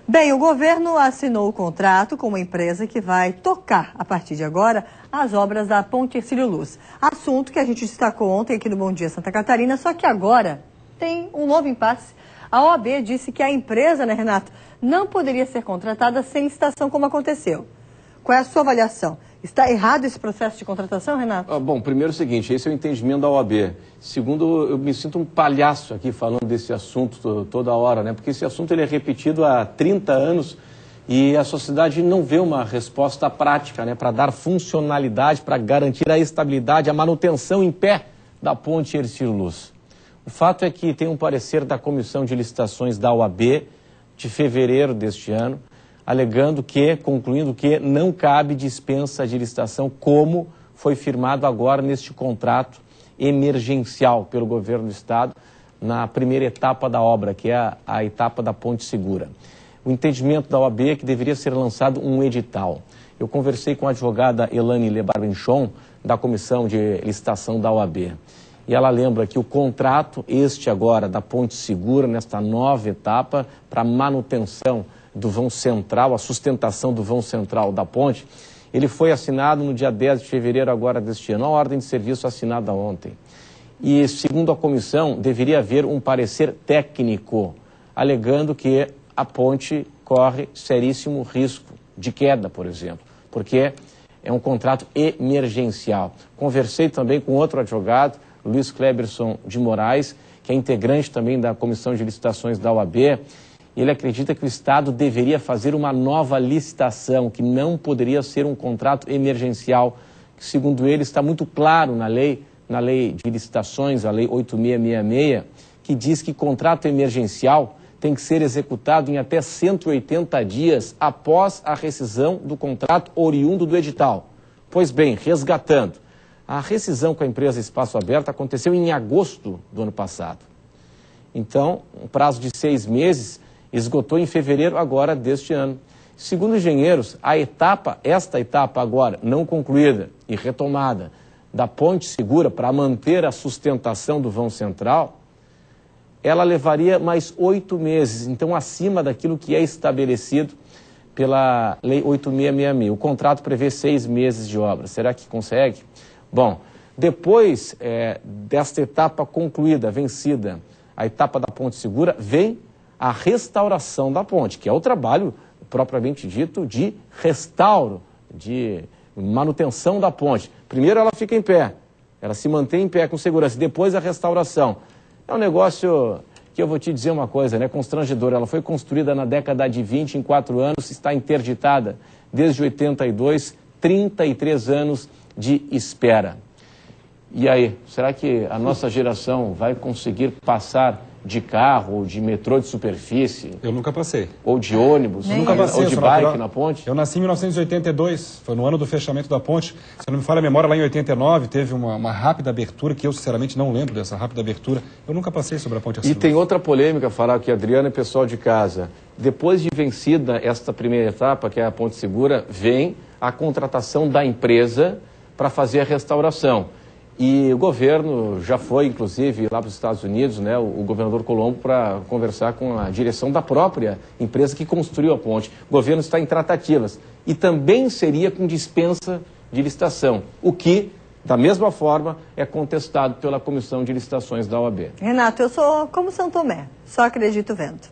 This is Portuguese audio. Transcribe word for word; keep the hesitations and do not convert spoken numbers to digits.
Bem, o governo assinou o contrato com uma empresa que vai tocar, a partir de agora, as obras da Ponte Hercílio Luz. Assunto que a gente destacou ontem aqui no Bom Dia Santa Catarina, só que agora tem um novo impasse. A O A B disse que a empresa, né, Renato, não poderia ser contratada sem licitação, como aconteceu. Qual é a sua avaliação? Está errado esse processo de contratação, Renato? Ah, bom, primeiro é o seguinte, esse é o entendimento da O A B. Segundo, eu me sinto um palhaço aqui falando desse assunto toda hora, né? Porque esse assunto ele é repetido há trinta anos e a sociedade não vê uma resposta prática, né? Para dar funcionalidade, para garantir a estabilidade, a manutenção em pé da Ponte Hercílio Luz. O fato é que tem um parecer da Comissão de Licitações da O A B de fevereiro deste ano, alegando que, concluindo que não cabe dispensa de licitação, como foi firmado agora neste contrato emergencial pelo governo do estado na primeira etapa da obra, que é a, a etapa da Ponte Segura. O entendimento da O A B é que deveria ser lançado um edital. Eu conversei com a advogada Elane Lebarbenchon, da Comissão de Licitação da O A B. E ela lembra que o contrato, este agora, da Ponte Segura, nesta nova etapa, para manutenção do vão central, a sustentação do vão central da ponte, ele foi assinado no dia dez de fevereiro agora deste ano, a ordem de serviço assinada ontem. E, segundo a comissão, deveria haver um parecer técnico, alegando que a ponte corre seríssimo risco de queda, por exemplo, porque é um contrato emergencial. Conversei também com outro advogado, Luiz Cleberson de Moraes, que é integrante também da Comissão de Licitações da O A B. Ele acredita que o Estado deveria fazer uma nova licitação, que não poderia ser um contrato emergencial, que, segundo ele, está muito claro na lei, na lei de licitações, a lei oito mil seiscentos e sessenta e seis, que diz que contrato emergencial tem que ser executado em até cento e oitenta dias após a rescisão do contrato oriundo do edital. Pois bem, resgatando, a rescisão com a empresa Espaço Aberto aconteceu em agosto do ano passado. Então, um prazo de seis meses esgotou em fevereiro agora deste ano. Segundo engenheiros, a etapa, esta etapa agora não concluída e retomada da Ponte Segura para manter a sustentação do vão central, ela levaria mais oito meses, então acima daquilo que é estabelecido pela Lei oito mil seiscentos e sessenta e seis. O contrato prevê seis meses de obra. Será que consegue? Bom, depois é, desta etapa concluída, vencida, a etapa da Ponte Segura, vem a restauração da ponte, que é o trabalho propriamente dito de restauro, de manutenção da ponte. Primeiro ela fica em pé, ela se mantém em pé com segurança, depois a restauração. É um negócio que eu vou te dizer uma coisa, né, constrangedor. Ela foi construída na década de vinte, em quatro anos, está interditada desde oitenta e dois, trinta e três anos de espera. E aí, será que a nossa geração vai conseguir passar de carro, ou de metrô de superfície? Eu nunca passei. Ou de ônibus? Nunca passei, ou de bike natural. Na ponte? Eu nasci em mil novecentos e oitenta e dois, foi no ano do fechamento da ponte. Se não me falha a memória, lá em oitenta e nove teve uma, uma rápida abertura, que eu sinceramente não lembro dessa rápida abertura. Eu nunca passei sobre a ponte Hercílio Luz. E tem outra polêmica, falar aqui, Adriana e pessoal de casa. Depois de vencida esta primeira etapa, que é a Ponte Segura, vem a contratação da empresa para fazer a restauração. E o governo já foi, inclusive, lá para os Estados Unidos, né, o, o governador Colombo, para conversar com a direção da própria empresa que construiu a ponte. O governo está em tratativas e também seria com dispensa de licitação, o que, da mesma forma, é contestado pela Comissão de Licitações da O A B. Renato, eu sou como São Tomé, só acredito vendo.